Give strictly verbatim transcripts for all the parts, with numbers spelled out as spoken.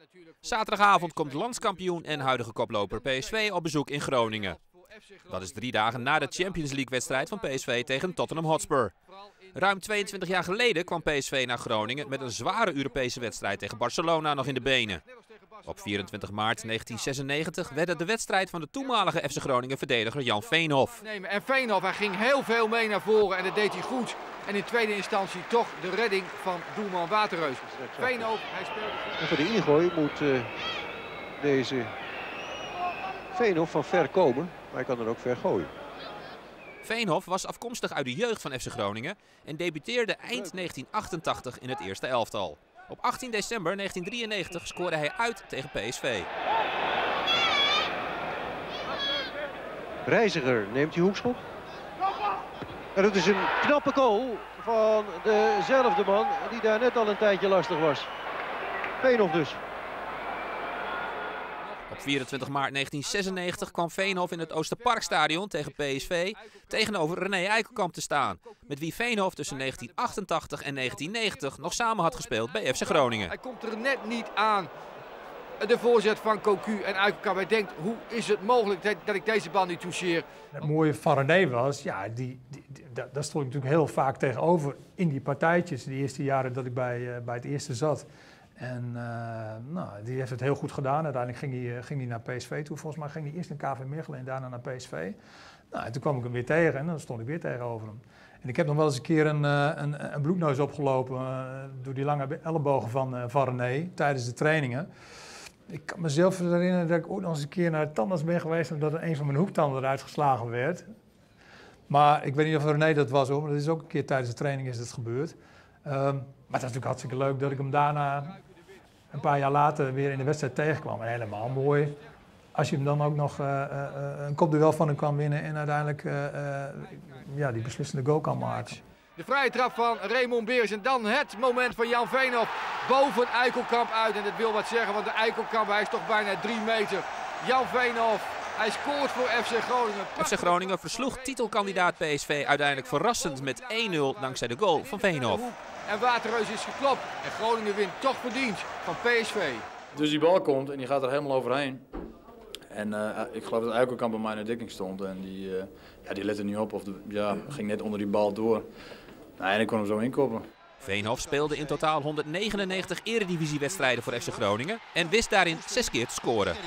Zaterdagavond komt landskampioen en huidige koploper P S V op bezoek in Groningen. Dat is drie dagen na de Champions League-wedstrijd van P S V tegen Tottenham Hotspur. Ruim tweeëntwintig jaar geleden kwam P S V naar Groningen met een zware Europese wedstrijd tegen Barcelona nog in de benen. Op vierentwintig maart negentienzesennegentig werd het de wedstrijd van de toenmalige F C Groningen verdediger Jan Veenhoff. En Veenhoff, hij ging heel veel mee naar voren en dat deed hij goed. En in tweede instantie toch de redding van doelman Waterreus. Veenhoff, hij speelde... En voor de ingooi moet uh, deze Veenhoff van ver komen, maar hij kan er ook ver gooien. Veenhoff was afkomstig uit de jeugd van F C Groningen en debuteerde eind negentien achtentachtig in het eerste elftal. Op achttien december negentien drieënnegentig scoorde hij uit tegen P S V. Reiziger neemt die hoekschop. En dat is een knappe goal van dezelfde man die daar net al een tijdje lastig was. Veenhoff dus. Op vierentwintig maart negentien zesennegentig kwam Veenhoff in het Oosterparkstadion tegen P S V tegenover René Eikelkamp te staan. Met wie Veenhoff tussen negentien achtentachtig en negentien negentig nog samen had gespeeld bij F C Groningen. Hij komt er net niet aan. De voorzet van Cocu en Eikelkamp. Hij denkt, hoe is het mogelijk dat ik deze bal niet toucheer? Het mooie van René was, ja, die, die, die, daar stond ik natuurlijk heel vaak tegenover in die partijtjes. De eerste jaren dat ik bij, uh, bij het eerste zat. En uh, nou, die heeft het heel goed gedaan. Uiteindelijk ging hij, uh, ging hij naar P S V toe. Volgens mij ging hij eerst naar K V Mechelen en daarna naar P S V. Nou, en toen kwam ik hem weer tegen en dan stond ik weer tegenover hem. En ik heb nog wel eens een keer een, uh, een, een bloedneus opgelopen uh, door die lange ellebogen van, uh, van René tijdens de trainingen. Ik kan mezelf herinneren dat ik ooit nog eens een keer naar de tandarts ben geweest en dat er een van mijn hoektanden eruit geslagen werd. Maar ik weet niet of René dat was hoor, maar dat is ook een keer tijdens de training is dat gebeurd. Um, maar het is natuurlijk hartstikke leuk dat ik hem daarna een paar jaar later weer in de wedstrijd tegenkwam. En helemaal mooi als je hem dan ook nog uh, uh, een kopduel van hem kan winnen en uiteindelijk uh, uh, ja, die beslissende goal kan maken. De vrije trap van Raymond Beers en dan het moment van Jan Veenhoff boven Eikelkamp uit. En dat wil wat zeggen, want de Eikelkamp hij is toch bijna drie meter. Jan Veenhoff, hij scoort voor F C Groningen. F C Groningen versloeg titelkandidaat P S V uiteindelijk verrassend met één nul dankzij de goal van Veenhoff. En Waterreus is geklopt en Groningen wint toch verdiend van P S V. Dus die bal komt en die gaat er helemaal overheen. En uh, ik geloof dat Eikelkamp bij mij in de dekking stond en die, uh, ja, die lette niet op of de, ja, ging net onder die bal door. Nou, en ik kon hem zo inkoppen. Veenhoff speelde in totaal honderdnegenennegentig eredivisiewedstrijden voor F C Groningen en wist daarin zes keer te scoren.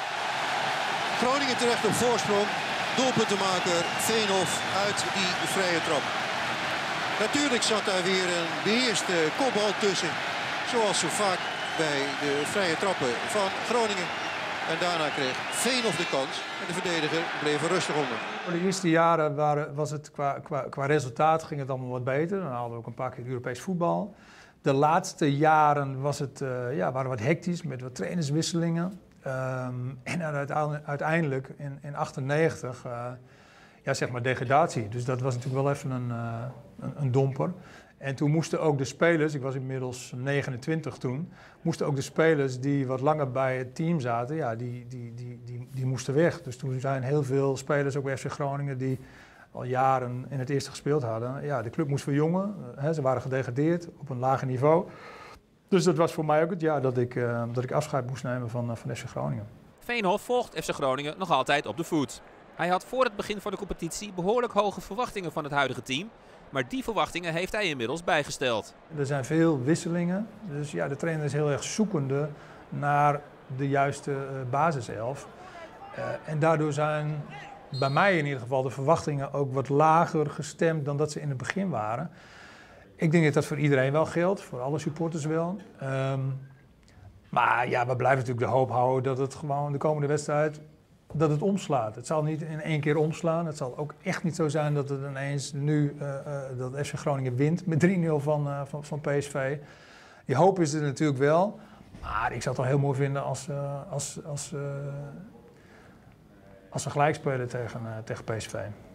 Groningen terecht op voorsprong. Doelpuntenmaker Veenhoff uit die vrije trap. Natuurlijk zat daar weer een beheerste kopbal tussen. Zoals zo vaak bij de vrije trappen van Groningen. En daarna kreeg Veenhoff de kans en de verdediger bleef er rustig onder. De eerste jaren waren, was het qua, qua, qua resultaat ging het allemaal wat beter. Dan haalden we ook een paar keer Europees voetbal. De laatste jaren was het, uh, ja, waren wat hectisch met wat trainerswisselingen. Um, en uiteindelijk in, in achtennegentig, uh, ja, zeg maar degradatie. Dus dat was natuurlijk wel even een, uh, een, een domper. En toen moesten ook de spelers, ik was inmiddels negenentwintig toen, moesten ook de spelers die wat langer bij het team zaten, ja, die, die, die, die, die moesten weg. Dus toen zijn heel veel spelers, ook bij F C Groningen, die al jaren in het eerste gespeeld hadden. Ja, de club moest verjongen, hè, ze waren gedegradeerd op een lager niveau. Dus dat was voor mij ook het jaar dat ik, uh, dat ik afscheid moest nemen van, uh, van F C Groningen. Veenhoff volgt F C Groningen nog altijd op de voet. Hij had voor het begin van de competitie behoorlijk hoge verwachtingen van het huidige team. Maar die verwachtingen heeft hij inmiddels bijgesteld. Er zijn veel wisselingen. Dus ja, de trainer is heel erg zoekende naar de juiste uh, basiself. Uh, en daardoor zijn bij mij in ieder geval de verwachtingen ook wat lager gestemd dan dat ze in het begin waren. Ik denk dat dat voor iedereen wel geldt, voor alle supporters wel. Um, maar ja, we blijven natuurlijk de hoop houden dat het gewoon de komende wedstrijd dat het omslaat. Het zal niet in één keer omslaan. Het zal ook echt niet zo zijn dat het ineens nu uh, uh, dat F C Groningen wint met drie nul van, uh, van, van P S V. Die hoop is er natuurlijk wel. Maar ik zou het wel heel mooi vinden als, uh, als, als, uh, als ze gelijk spelen tegen, uh, tegen P S V.